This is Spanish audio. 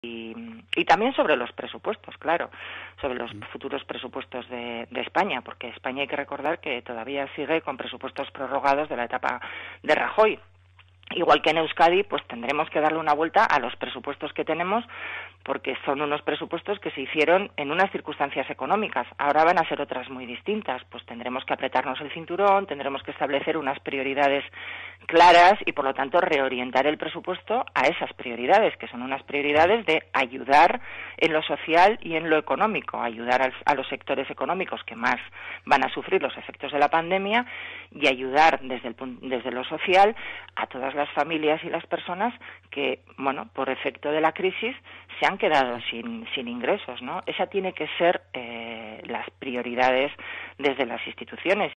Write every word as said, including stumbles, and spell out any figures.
Y, y también sobre los presupuestos, claro, sobre los futuros presupuestos de, de España, porque España hay que recordar que todavía sigue con presupuestos prorrogados de la etapa de Rajoy. Igual que en Euskadi, pues tendremos que darle una vuelta a los presupuestos que tenemos, porque son unos presupuestos que se hicieron en unas circunstancias económicas. Ahora van a ser otras muy distintas. Pues tendremos que apretarnos el cinturón, tendremos que establecer unas prioridades claras y, por lo tanto, reorientar el presupuesto a esas prioridades, que son unas prioridades de ayudar en lo social y en lo económico, ayudar al, a los sectores económicos que más van a sufrir los efectos de la pandemia y ayudar desde, el, desde lo social a todas las las familias y las personas que, bueno, por efecto de la crisis se han quedado sin, sin ingresos, ¿no? Esa tiene que ser eh, las prioridades desde las instituciones